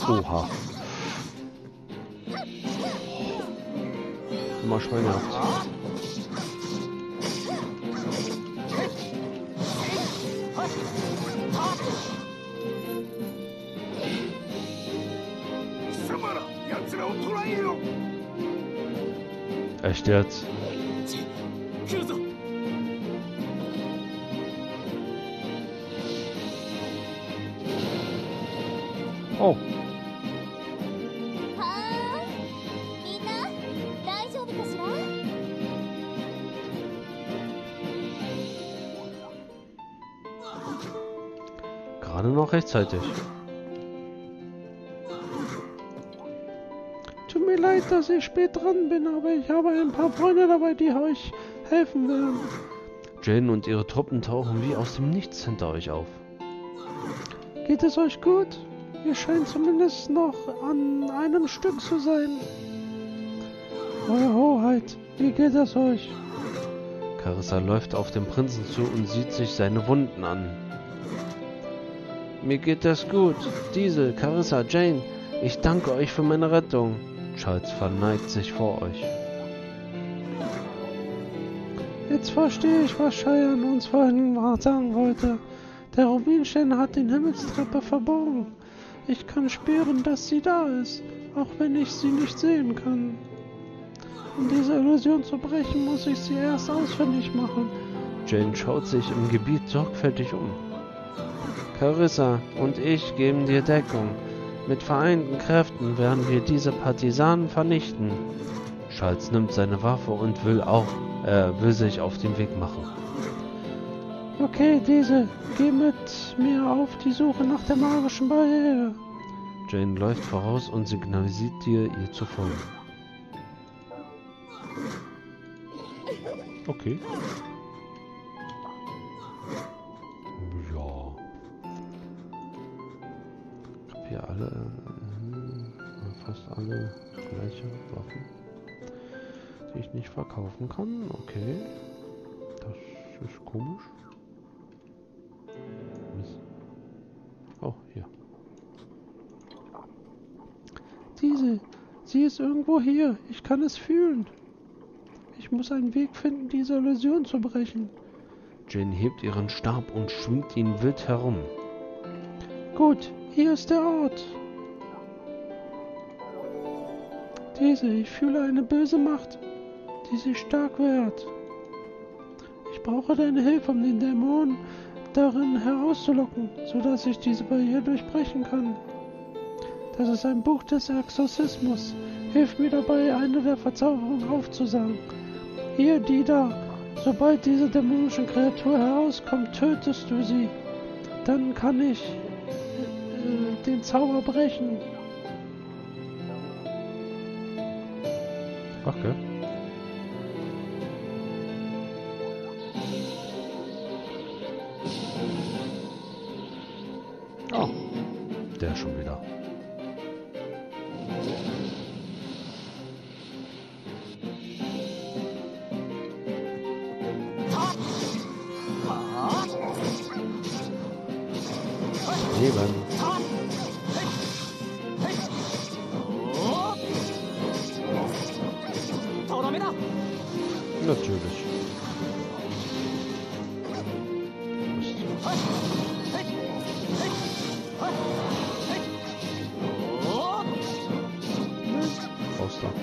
Oha. Immer schweinehaft. Echt jetzt? Oh. Gerade noch rechtzeitig. Tut mir leid, dass ich spät dran bin, aber ich habe ein paar Freunde dabei, die euch helfen werden. Jane und ihre Truppen tauchen wie aus dem Nichts hinter euch auf. Geht es euch gut? Ihr scheint zumindest noch an einem Stück zu sein. Eure Hoheit, wie geht es euch? Carissa läuft auf den Prinzen zu und sieht sich seine Wunden an. Mir geht es gut. Diese, Carissa, Jane, ich danke euch für meine Rettung. Charles verneigt sich vor euch. Jetzt verstehe ich, was Cheyenne uns vorhin sagen wollte. Der Rubinstein hat die Himmelstreppe verborgen. Ich kann spüren, dass sie da ist, auch wenn ich sie nicht sehen kann. Um diese Illusion zu brechen, muss ich sie erst ausfindig machen. Jane schaut sich im Gebiet sorgfältig um. Carissa und ich geben dir Deckung. Mit vereinten Kräften werden wir diese Partisanen vernichten. Charles nimmt seine Waffe und will sich auf den Weg machen. Okay, geh mit mir auf die Suche nach der magischen Barriere. Jane läuft voraus und signalisiert dir, ihr zu folgen. Okay. Ja. Ich habe hier fast alle gleiche Waffen, die ich nicht verkaufen kann. Okay. Das ist komisch. Oh, hier. Sie ist irgendwo hier. Ich kann es fühlen. Ich muss einen Weg finden, diese Illusion zu brechen. Jane hebt ihren Stab und schwingt ihn wild herum. Gut, hier ist der Ort. Ich fühle eine böse Macht, die sich stark wehrt. Ich brauche deine Hilfe, um den Dämon darin herauszulocken, sodass ich diese Barriere durchbrechen kann. Das ist ein Buch des Exorzismus. Hilf mir dabei, eine der Verzauberungen aufzusagen. Hier, die da. Sobald diese dämonische Kreatur herauskommt, tötest du sie. Dann kann ich den Zauber brechen. Okay. Oh, der schon wieder. Leben. Natürlich. Raus da.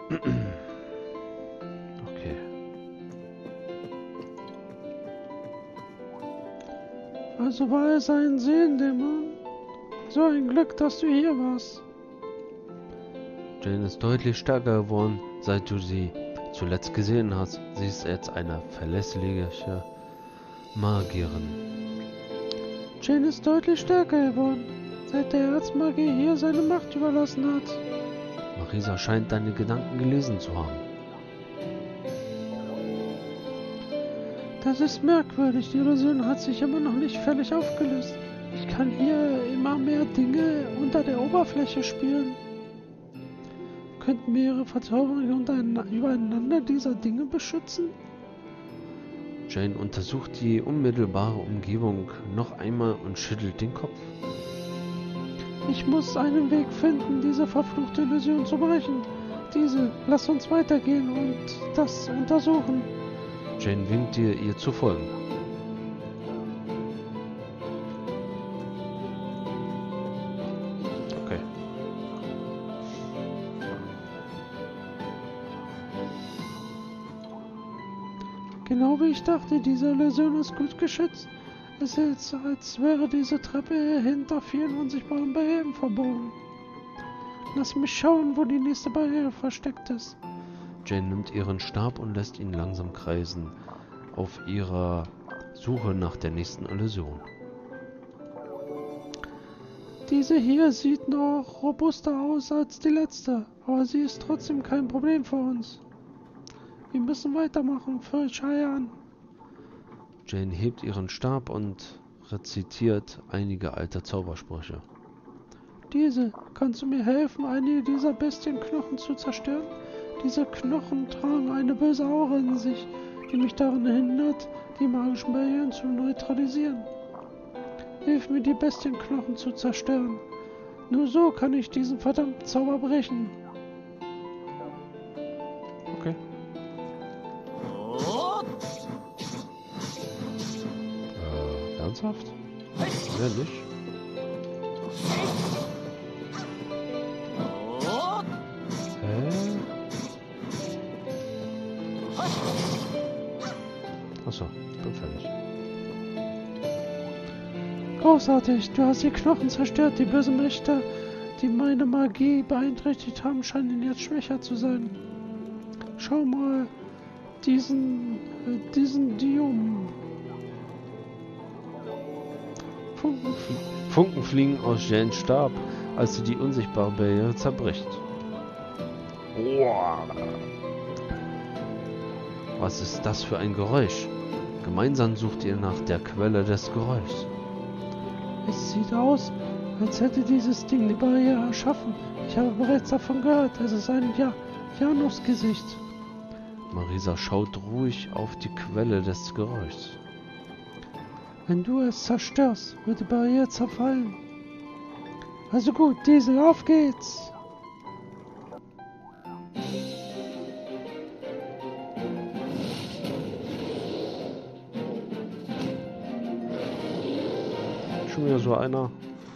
Okay. Also war es ein Sehendämon? So ein Glück, dass du hier warst. Jane ist deutlich stärker geworden, seit du sie zuletzt gesehen hast. Sie ist jetzt eine verlässliche Magierin. Jane ist deutlich stärker geworden, seit der Erzmagier hier seine Macht überlassen hat. Marisa scheint deine Gedanken gelesen zu haben. Das ist merkwürdig, die Illusion hat sich immer noch nicht völlig aufgelöst. Ich kann hier immer mehr Dinge unter der Oberfläche spüren. Könnten mehrere Verzauberungen übereinander dieser Dinge beschützen? Jane untersucht die unmittelbare Umgebung noch einmal und schüttelt den Kopf. Ich muss einen Weg finden, diese verfluchte Illusion zu brechen. Lass uns weitergehen und das untersuchen. Jane winkt dir, ihr zu folgen. Okay. Genau wie ich dachte, diese Illusion ist gut geschützt. Es ist, als wäre diese Treppe hinter vielen unsichtbaren Barrieren verborgen. Lass mich schauen, wo die nächste Barriere versteckt ist. Jane nimmt ihren Stab und lässt ihn langsam kreisen, auf ihrer Suche nach der nächsten Illusion. Diese hier sieht noch robuster aus als die letzte, aber sie ist trotzdem kein Problem für uns. Wir müssen weitermachen, für Cheyenne. Jane hebt ihren Stab und rezitiert einige alte Zaubersprüche. Kannst du mir helfen, einige dieser Bestienknochen zu zerstören? Diese Knochen tragen eine böse Aura in sich, die mich daran hindert, die magischen Barrieren zu neutralisieren. Hilf mir, die Bestienknochen zu zerstören. Nur so kann ich diesen verdammten Zauber brechen. Okay. Ernsthaft? Ja, nicht? Achso, bin fertig. Großartig, du hast die Knochen zerstört. Die bösen Mächte, die meine Magie beeinträchtigt haben, scheinen jetzt schwächer zu sein. Schau mal, diesen Dium. Funken fliegen aus Janes Stab, als sie die unsichtbare Barriere zerbricht. Was ist das für ein Geräusch? Gemeinsam sucht ihr nach der Quelle des Geräuschs. Es sieht aus, als hätte dieses Ding die Barriere erschaffen. Ich habe bereits davon gehört. Es ist ein Janusgesicht. Marisa schaut ruhig auf die Quelle des Geräuschs. Wenn du es zerstörst, wird die Barriere zerfallen. Also gut, Diesel, auf geht's! Schon wieder so einer.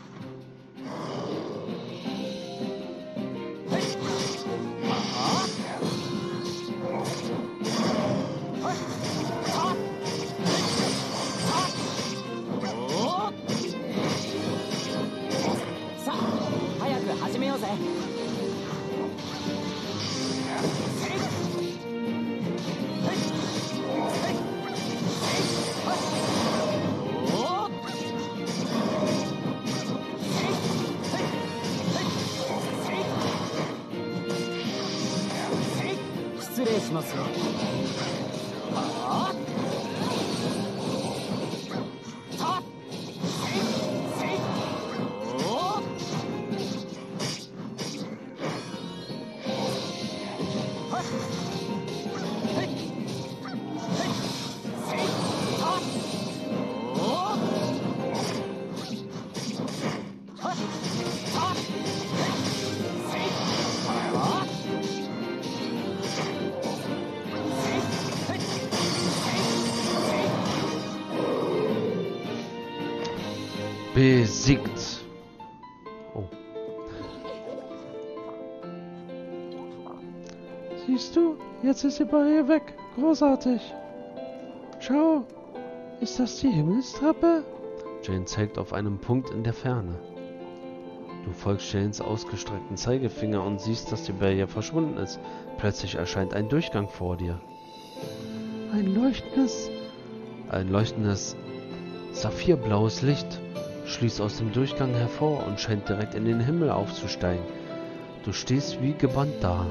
Besiegt. Oh. Siehst du, jetzt ist die Barriere weg. Großartig. Schau, ist das die Himmelstreppe? Jane zeigt auf einen Punkt in der Ferne. Du folgst Janes ausgestreckten Zeigefinger und siehst, dass die Barriere verschwunden ist. Plötzlich erscheint ein Durchgang vor dir. Ein leuchtendes saphirblaues Licht schließt aus dem Durchgang hervor und scheint direkt in den Himmel aufzusteigen. Du stehst wie gebannt da.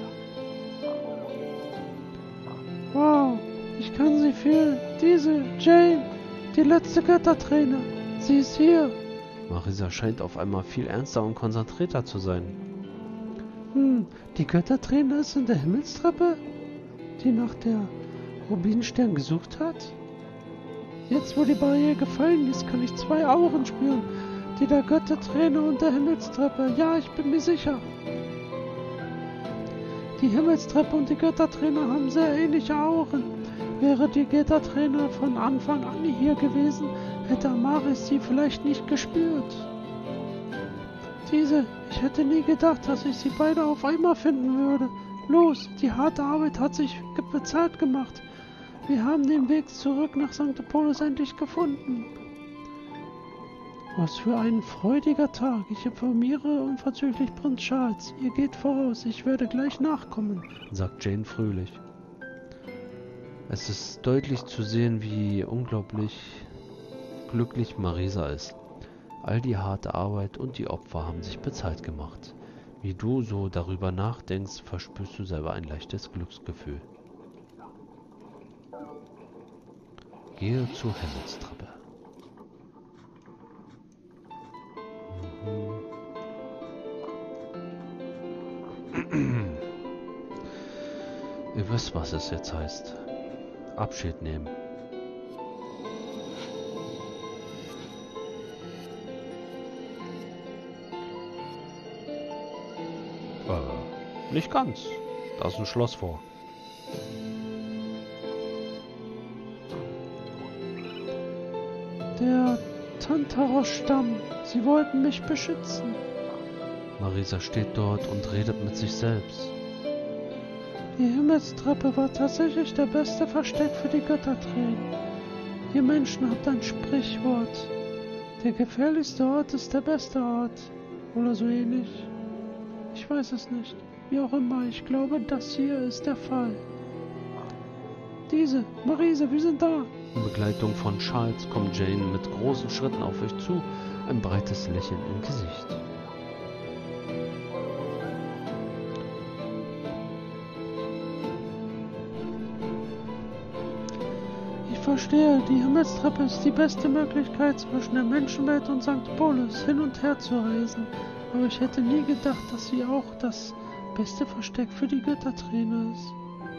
Wow, ich kann sie fühlen. Diese Jane, die letzte Götterträne. Sie ist hier. Marisa scheint auf einmal viel ernster und konzentrierter zu sein. Die Götterträne ist in der Himmelstreppe, die nach der Rubinstern gesucht hat? Jetzt, wo die Barriere gefallen ist, kann ich 2 Auren spüren. Die der Götterträne und der Himmelstreppe. Ja, ich bin mir sicher. Die Himmelstreppe und die Götterträne haben sehr ähnliche Auren. Wäre die Götterträne von Anfang an hier gewesen, hätte Amaris sie vielleicht nicht gespürt. Ich hätte nie gedacht, dass ich sie beide auf einmal finden würde. Los, die harte Arbeit hat sich bezahlt gemacht. Wir haben den Weg zurück nach St. Apollos endlich gefunden. Was für ein freudiger Tag. Ich informiere unverzüglich Prinz Charles. Ihr geht voraus, ich werde gleich nachkommen, sagt Jane fröhlich. Es ist deutlich zu sehen, wie unglaublich glücklich Marisa ist. All die harte Arbeit und die Opfer haben sich bezahlt gemacht. Wie du so darüber nachdenkst, verspürst du selber ein leichtes Glücksgefühl. Gehe zur Himmelstreppe. Ihr wisst, was es jetzt heißt. Abschied nehmen. Nicht ganz. Da ist ein Schloss vor. Der Tantaros-Stamm. Sie wollten mich beschützen. Marisa steht dort und redet mit sich selbst. Die Himmelstreppe war tatsächlich der beste Versteck für die Göttertränen. Ihr Menschen habt ein Sprichwort. Der gefährlichste Ort ist der beste Ort. Oder so ähnlich. Ich weiß es nicht. Wie auch immer, ich glaube, das hier ist der Fall. Marisa, wir sind da. In Begleitung von Charles kommt Jane mit großen Schritten auf euch zu, ein breites Lächeln im Gesicht. Ich verstehe, die Himmelstreppe ist die beste Möglichkeit, zwischen der Menschenwelt und St. Apollos hin und her zu reisen. Aber ich hätte nie gedacht, dass sie auch das beste Versteck für die Götterträne ist.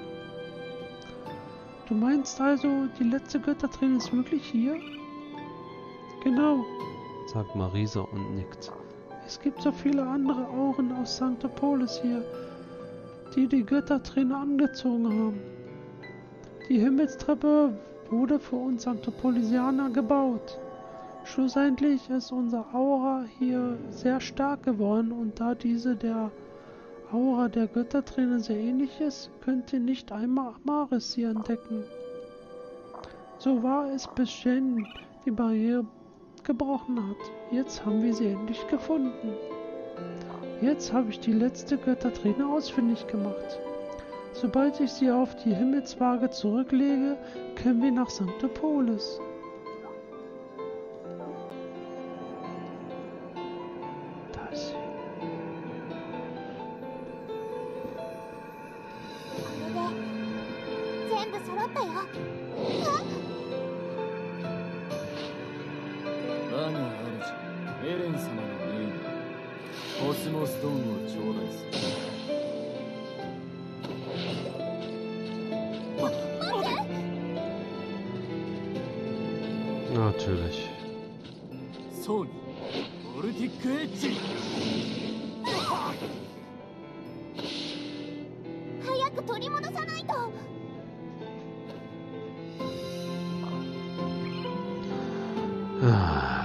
Du meinst also, die letzte Götterträne ist wirklich hier? Genau, sagt Marisa und nickt. Es gibt so viele andere Auren aus St. Apollos hier, die die Götterträne angezogen haben. Die Himmelstreppe wurde für uns St. Apollosianer gebaut. Schlussendlich ist unser Aura hier sehr stark geworden und da diese der Aura der Götterträne sehr ähnlich ist, könnt ihr nicht einmal Amaris sie entdecken. So war es, bis Jane die Barriere gebrochen hat. Jetzt haben wir sie endlich gefunden. Jetzt habe ich die letzte Götterträne ausfindig gemacht. Sobald ich sie auf die Himmelswaage zurücklege, können wir nach St. Apollos. Natürlich.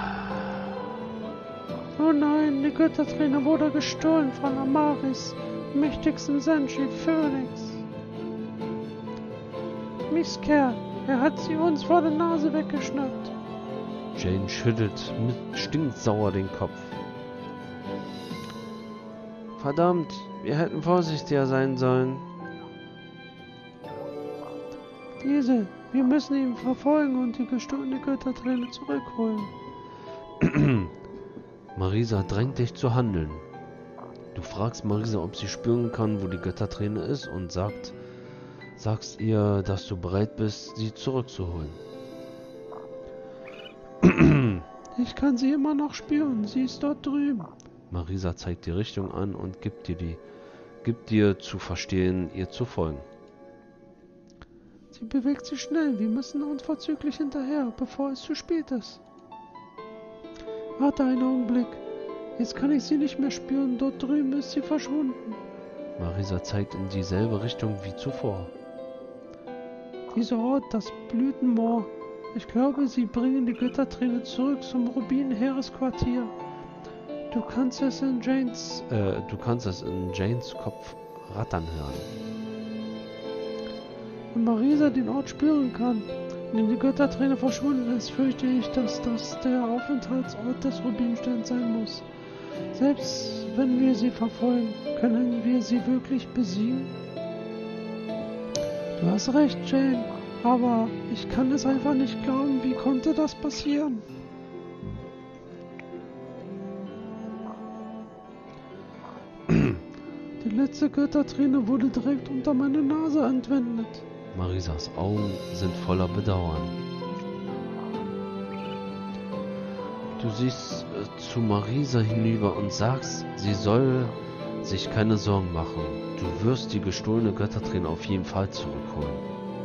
Oh nein, die Götterträne wurde gestohlen von Amaris. mächtigsten Senshi, Phoenix. Mistkerl, er hat sie uns vor der Nase weggeschnappt. Jane schüttelt stinksauer den Kopf. Verdammt, wir hätten vorsichtiger sein sollen. Wir müssen ihn verfolgen und die gestohlene Götterträne zurückholen. Marisa drängt dich zu handeln. Du fragst Marisa, ob sie spüren kann, wo die Götterträne ist, und sagst ihr, dass du bereit bist, sie zurückzuholen. Ich kann sie immer noch spüren, sie ist dort drüben. Marisa zeigt die Richtung an und gibt dir zu verstehen, ihr zu folgen. Sie bewegt sich schnell, wir müssen unverzüglich hinterher, bevor es zu spät ist. Warte einen Augenblick, jetzt kann ich sie nicht mehr spüren, dort drüben ist sie verschwunden. Marisa zeigt in dieselbe Richtung wie zuvor. Dieser Ort, das Blütenmoor, ich glaube, sie bringen die Götterträne zurück zum Rubin-Heeresquartier. Du kannst es in Janes Kopf rattern hören. Wenn Marisa den Ort spüren kann, in dem die Götterträne verschwunden ist, fürchte ich, dass das der Aufenthaltsort des Rubinsterns sein muss. Selbst wenn wir sie verfolgen, können wir sie wirklich besiegen? Du hast recht, Jane, aber ich kann es einfach nicht glauben, wie konnte das passieren? Die letzte Götterträne wurde direkt unter meine Nase entwendet. Marisas Augen sind voller Bedauern. Du siehst zu Marisa hinüber und sagst, sie soll sich keine Sorgen machen. Du wirst die gestohlene Götterträne auf jeden Fall zurückholen.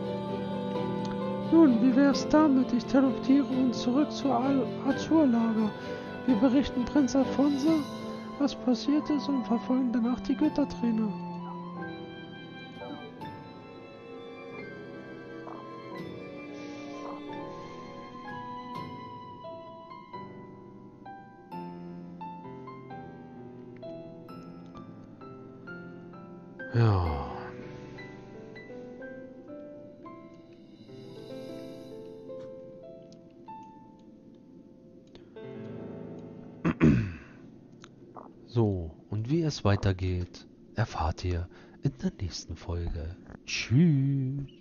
Nun, wie wär's damit? Ich teleportiere uns zurück zur Azur-Lager. Wir berichten Prinz Alfonso, was passiert ist, und verfolgen danach die Götterträne. Ja. So, und wie es weitergeht, erfahrt ihr in der nächsten Folge. Tschüss.